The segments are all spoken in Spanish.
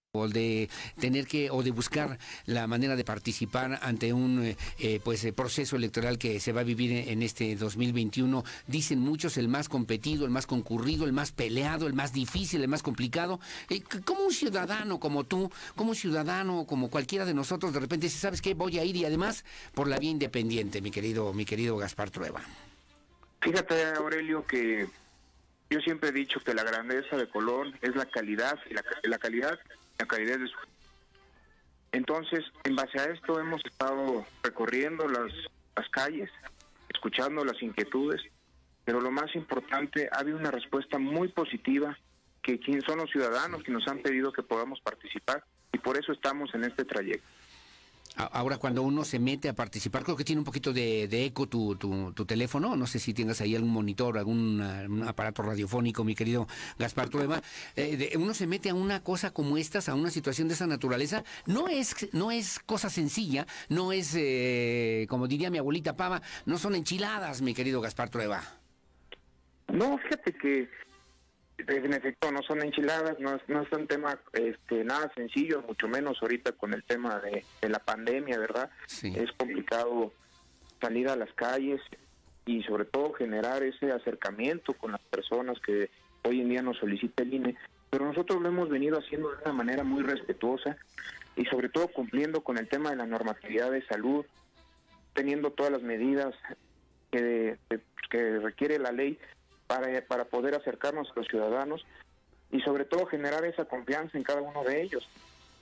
o de tener que o de buscar la manera de participar ante un proceso electoral que se va a vivir en este 2021. Dicen muchos el más competido, el más concurrido, el más peleado, el más difícil, el más complicado. Como un ciudadano como tú, como un ciudadano como cualquiera de nosotros, de repente dice, ¿sabes qué? Voy a ir, y además por la vía independiente, mi querido Gaspar Trueba. Fíjate, Aurelio, que yo siempre he dicho que la grandeza de Colón es la calidad y la calidad de su... Entonces, en base a esto hemos estado recorriendo las calles, escuchando las inquietudes, pero lo más importante, ha habido una respuesta muy positiva, que quienes son los ciudadanos que nos han pedido que podamos participar, y por eso estamos en este trayecto. Ahora, cuando uno se mete a participar, creo que tiene un poquito de eco tu teléfono. No sé si tengas ahí algún monitor, algún aparato radiofónico, mi querido Gaspar Trueba. Uno se mete a una cosa como estas, a una situación de esa naturaleza. No es cosa sencilla, no es, como diría mi abuelita Pava, no son enchiladas, mi querido Gaspar Trueba. No, fíjate que en efecto no son enchiladas, no es un tema nada sencillo, mucho menos ahorita con el tema de la pandemia, ¿verdad? Sí. Es complicado salir a las calles y sobre todo generar ese acercamiento con las personas que hoy en día nos solicita el INE, pero nosotros lo hemos venido haciendo de una manera muy respetuosa y sobre todo cumpliendo con el tema de la normatividad de salud, teniendo todas las medidas que requiere la ley para poder acercarnos a los ciudadanos y sobre todo generar esa confianza en cada uno de ellos.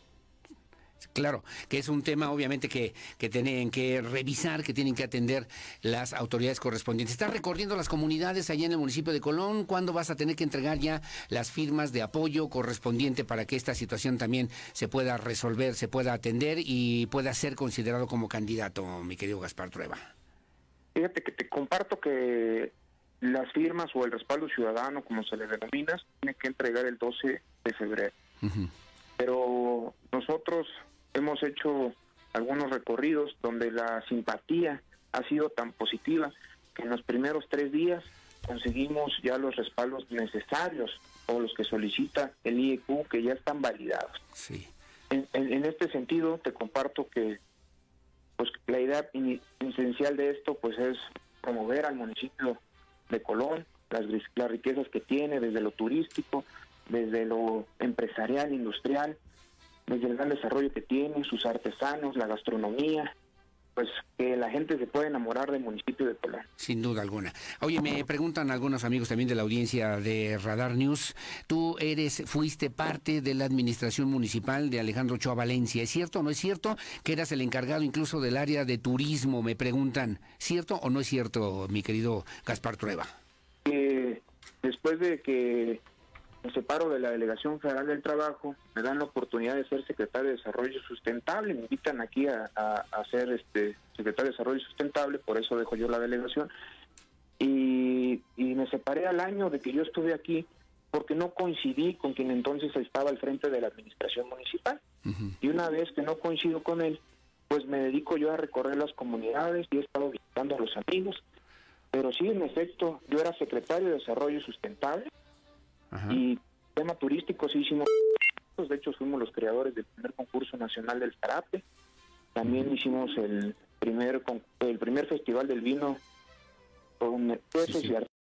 Claro, que es un tema obviamente que tienen que revisar, que tienen que atender las autoridades correspondientes. Estás recorriendo las comunidades allá en el municipio de Colón. ¿Cuándo vas a tener que entregar ya las firmas de apoyo correspondiente para que esta situación también se pueda resolver, se pueda atender y pueda ser considerado como candidato, mi querido Gaspar Trueba? Fíjate que te comparto que las firmas o el respaldo ciudadano, como se le denomina, tiene que entregar el 12 de febrero. Uh-huh. Pero nosotros hemos hecho algunos recorridos donde la simpatía ha sido tan positiva que en los primeros 3 días conseguimos ya los respaldos necesarios o los que solicita el IEQ, que ya están validados. Sí. En este sentido te comparto que pues la idea esencial de esto pues es promover al municipio de Colón, las riquezas que tiene, desde lo turístico, desde lo empresarial, industrial, desde el gran desarrollo que tiene, sus artesanos, la gastronomía, pues que la gente se pueda enamorar del municipio de Colón. Sin duda alguna. Oye, me preguntan algunos amigos también de la audiencia de Radar News, tú fuiste parte de la administración municipal de Alejandro Ochoa Valencia, ¿es cierto o no es cierto que eras el encargado incluso del área de turismo? Me preguntan, ¿cierto o no es cierto, mi querido Gaspar Trueba? Después de que me separo de la Delegación Federal del Trabajo, me dan la oportunidad de ser secretario de Desarrollo Sustentable, me invitan aquí a ser secretario de Desarrollo Sustentable, por eso dejo yo la delegación, y me separé al año de que yo estuve aquí, porque no coincidí con quien entonces estaba al frente de la administración municipal. Uh-huh. Y una vez que no coincido con él, pues me dedico yo a recorrer las comunidades y he estado visitando a los amigos, pero sí, en efecto, yo era secretario de Desarrollo Sustentable. Ajá. Y tema turístico sí hicimos, de hecho fuimos los creadores del primer concurso nacional del Zarape, también hicimos el primer festival del vino con quesos y artesanos.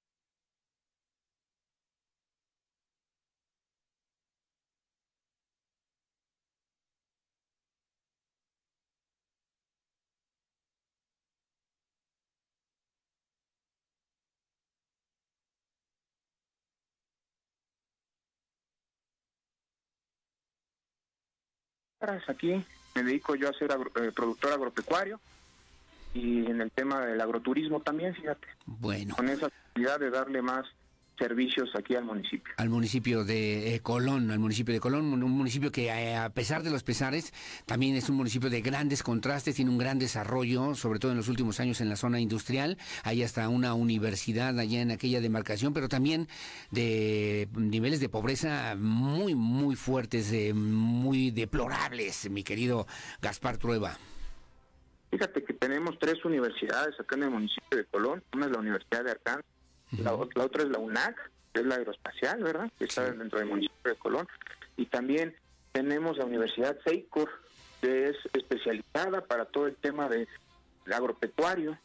Aquí me dedico yo a ser productor agropecuario y en el tema del agroturismo también, fíjate. Bueno. Con esa actividad de darle más servicios aquí al municipio. Al municipio de Colón, un municipio que a pesar de los pesares, también es un municipio de grandes contrastes, tiene un gran desarrollo, sobre todo en los últimos años en la zona industrial, hay hasta una universidad allá en aquella demarcación, pero también de niveles de pobreza muy, muy fuertes, muy deplorables, mi querido Gaspar Trueba. Fíjate que tenemos 3 universidades acá en el municipio de Colón, una es la Universidad de Arkansas, la otra es la UNAC, que es la aeroespacial, ¿verdad? Que está dentro del municipio de Colón. Y también tenemos la Universidad Seicor, que es especializada para todo el tema de agropecuario.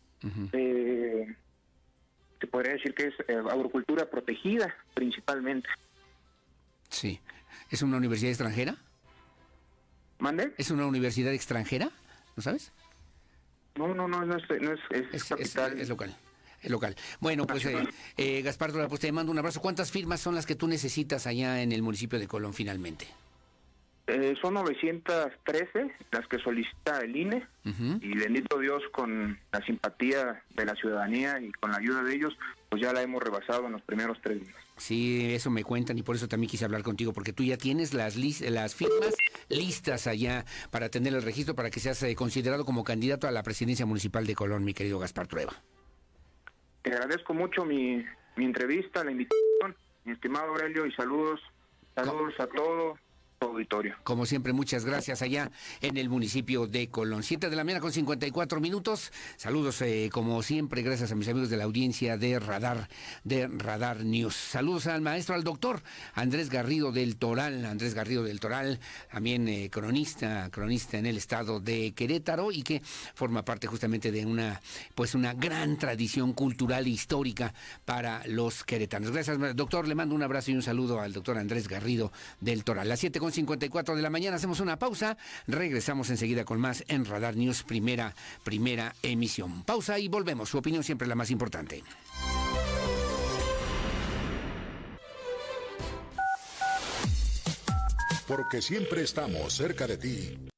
Se podría decir que es agricultura protegida principalmente. Sí. ¿Es una universidad extranjera? ¿Mande? ¿Es una universidad extranjera? ¿No sabes? No es capital. Es local. Es local. Bueno, pues Gaspar Trueba, pues te mando un abrazo. ¿Cuántas firmas son las que tú necesitas allá en el municipio de Colón finalmente? Son 913 las que solicita el INE, y bendito Dios, con la simpatía de la ciudadanía y con la ayuda de ellos, pues ya la hemos rebasado en los primeros 3 días. Sí, eso me cuentan y por eso también quise hablar contigo, porque tú ya tienes las firmas listas allá para tener el registro para que seas considerado como candidato a la presidencia municipal de Colón, mi querido Gaspar Trueba. Te agradezco mucho mi entrevista, la invitación, mi estimado Aurelio, y saludos a todo auditorio. Como siempre, muchas gracias allá en el municipio de Colón. 7 de la mañana con 54 minutos. Saludos, como siempre, gracias a mis amigos de la audiencia de Radar News. Saludos al maestro, al doctor Andrés Garrido del Toral. Andrés Garrido del Toral, también cronista en el estado de Querétaro, y que forma parte justamente de una gran tradición cultural e histórica para los queretanos. Gracias, doctor. Le mando un abrazo y un saludo al doctor Andrés Garrido del Toral. Las 7:54 de la mañana, hacemos una pausa, regresamos enseguida con más en Radar News, primera emisión. Pausa y volvemos, su opinión siempre es la más importante. Porque siempre estamos cerca de ti.